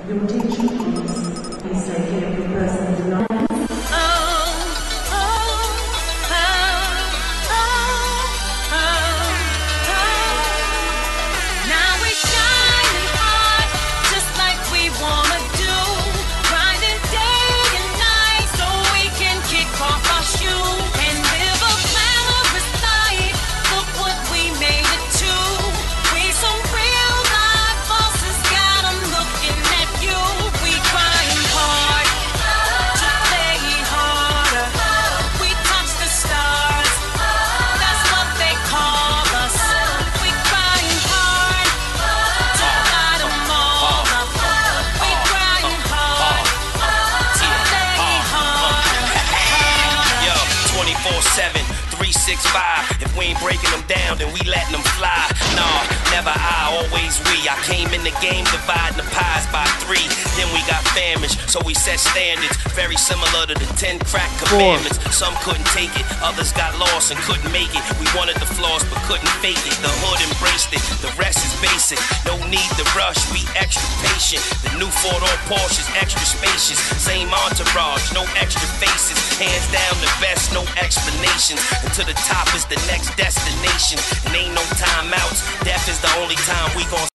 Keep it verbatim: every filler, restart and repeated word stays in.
Your attention please. Please take care of your personal belongings. seven, three six five. If we ain't breaking them down, then we letting them fly. Nah, never I, always we. I came in the game dividing the pies by three. Then we got famished, so we set standards very similar to the ten crack commandments. Some couldn't take it, others got lost and couldn't make it. We wanted the flaws but couldn't fake it. The hood embraced it, the rest is basic. No need to rush, we extra patient. The new four-door Porsche is extra spacious. Same entourage, no extra faces. Hands down the best, no explanations. And to the top is the next destination. And ain't no timeouts, death is the only time we gon'